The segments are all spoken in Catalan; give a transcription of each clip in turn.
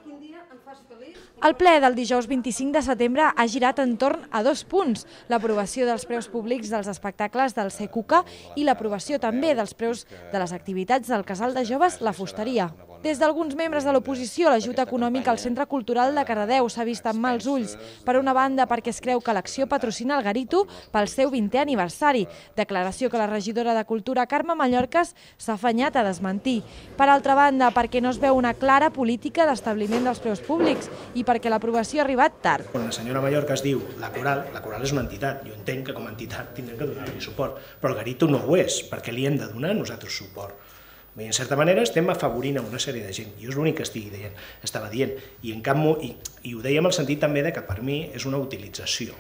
El ple del dijous 25 de setembre ha girat entorn a 2 punts, l'aprovació dels preus públics dels espectacles del CECUCA i l'aprovació també dels preus de les activitats del Casal de Joves La Fusteria. Des d'alguns membres de l'oposició, l'ajut econòmic al Centre Cultural de Cardedeu s'ha vist amb mals ulls. Per una banda, perquè es creu que l'acció patrocina el Garito pel seu 20è aniversari, declaració que la regidora de Cultura, Carme Mallorcas, s'ha afanyat a desmentir. Per altra banda, perquè no es veu una clara política d'establiment dels preus públics i perquè l'aprovació ha arribat tard. Quan la senyora Mallorcas diu la coral és una entitat. Jo entenc que com a entitat tindrem que donar-li suport, però el Garito no ho és, perquè li hem de donar nosaltres suport. I en certa manera estem afavorint a una sèrie de gent. Jo és l'únic que estava dient. I ho deia en el sentit també que per mi és una utilització.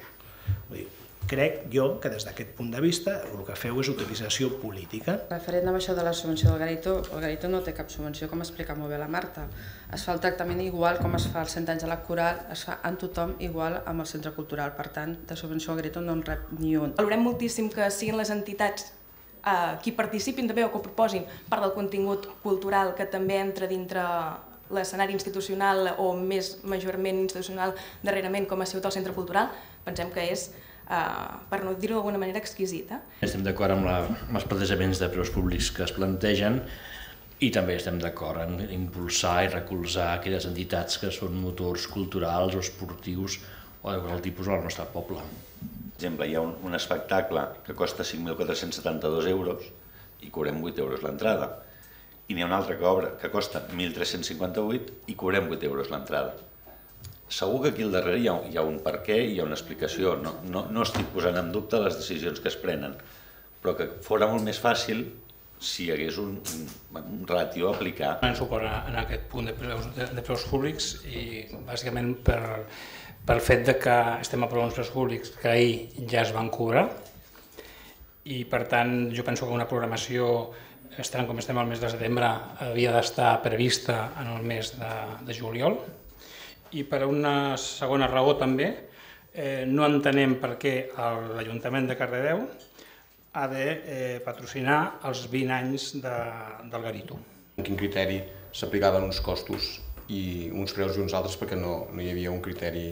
Crec jo que des d'aquest punt de vista el que feu és utilització política. Referent a això de la subvenció del Garito, el Garito no té cap subvenció, com explica molt bé la Marta. Es fa el tractament igual com es fa als 100 anys de la coral, es fa en tothom igual amb el centre cultural. Per tant, de subvenció al Garito no en rep ni un. Valorem moltíssim que siguin les entitats qui participin també o que proposin part del contingut cultural que també entra dintre l'escenari institucional o més majorment institucional darrerament com ha sigut el centre cultural, pensem que és, per no dir-ho d'alguna manera, exquisita. Estem d'acord amb els plantejaments de preus públics que es plantegen i també estem d'acord en impulsar i recolzar aquelles entitats que són motors culturals o esportius o de qualsevol tipus al nostre poble. Per exemple, hi ha un espectacle que costa 5.472 euros i cobrem 8 euros l'entrada. I n'hi ha un altre que costa 1.358 i cobrem 8 euros l'entrada. Segur que aquí al darrere hi ha un per què i hi ha una explicació. No estic posant en dubte les decisions que es prenen, però que fora molt més fàcil si hi hagués un ràtio a aplicar. Donem suport en aquest punt de preus públics i bàsicament pel fet que estem aprovant uns preus públics que ahir ja es van cobrar i per tant jo penso que una programació, estant com estem al mes de setembre, havia d'estar prevista en el mes de juliol i per una segona raó també no entenem per què l'Ajuntament de Cardedeu ha de patrocinar els 20 anys del Garito. En quin criteri s'aplicaven uns costos i uns preus i uns altres perquè no hi havia un criteri,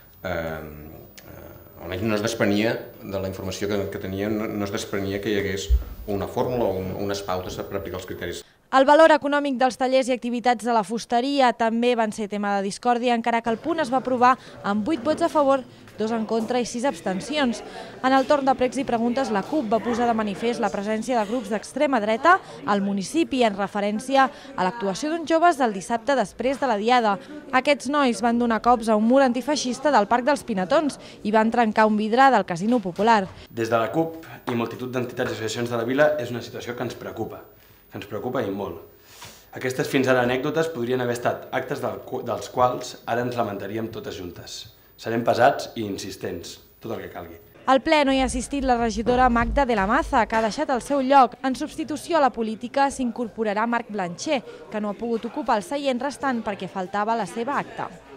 almenys no es desprenia de la informació que teníem, no es desprenia que hi hagués una fórmula o unes pautes per aplicar els criteris. El valor econòmic dels tallers i activitats de la fusteria també van ser tema de discòrdia, encara que el punt es va aprovar amb 8 vots a favor, 2 en contra i 6 abstencions. En el torn de pregs i preguntes, la CUP va posar de manifest la presència de grups d'extrema dreta al municipi en referència a l'actuació d'uns joves del dissabte després de la Diada. Aquests nois van donar cops a un mur antifeixista del Parc dels Pinatons i van trencar un vidre del Casino Popular. Des de la CUP i multitud d'entitats i associacions de la vila és una situació que ens preocupa i molt. Aquestes fins ara anècdotes podrien haver estat actes dels quals ara ens lamentaríem totes juntes. Serem pesats i insistents, tot el que calgui. Al ple no hi ha assistit la regidora Magda de la Maza, que ha deixat el seu lloc. En substitució a la política s'incorporarà Marc Blancher, que no ha pogut ocupar el seient restant perquè faltava la seva acta.